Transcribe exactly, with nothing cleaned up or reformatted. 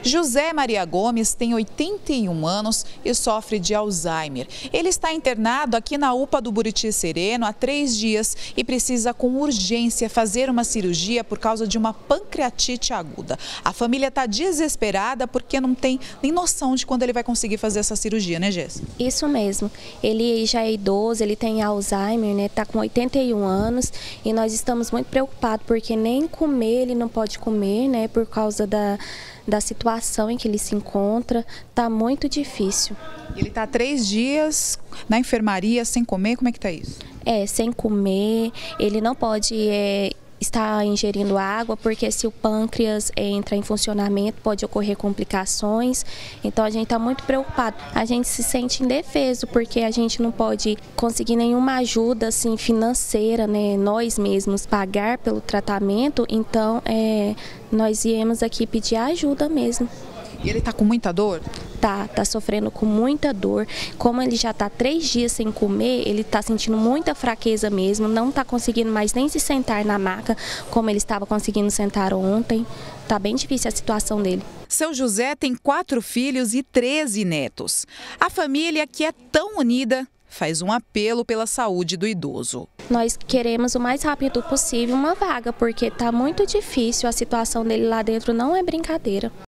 José Maria Gomes tem oitenta e um anos e sofre de Alzheimer. Ele está internado aqui na U P A do Buriti Sereno há três dias e precisa com urgência fazer uma cirurgia por causa de uma pancreatite aguda. A família está desesperada porque não tem nem noção de quando ele vai conseguir fazer essa cirurgia, né, Jess? Isso mesmo. Ele já é idoso, ele tem Alzheimer, né? Está com oitenta e um anos e nós estamos muito preocupados porque nem comer ele não pode comer, né? Por causa da, da situação em que ele se encontra. Está muito difícil. Ele está há três dias na enfermaria sem comer, como é que está isso? É, sem comer, ele não pode é, estar ingerindo água, porque se o pâncreas entra em funcionamento pode ocorrer complicações. Então a gente está muito preocupado. A gente se sente indefeso porque a gente não pode conseguir nenhuma ajuda assim, financeira, né? Nós mesmos pagar pelo tratamento, então é, nós viemos aqui pedir ajuda mesmo. E ele está com muita dor? Tá, tá sofrendo com muita dor. Como ele já tá três dias sem comer, ele tá sentindo muita fraqueza mesmo, não tá conseguindo mais nem se sentar na maca como ele estava conseguindo sentar ontem. Tá bem difícil a situação dele. Seu José tem quatro filhos e treze netos. A família, que é tão unida, faz um apelo pela saúde do idoso. Nós queremos o mais rápido possível uma vaga, porque tá muito difícil, a situação dele lá dentro não é brincadeira.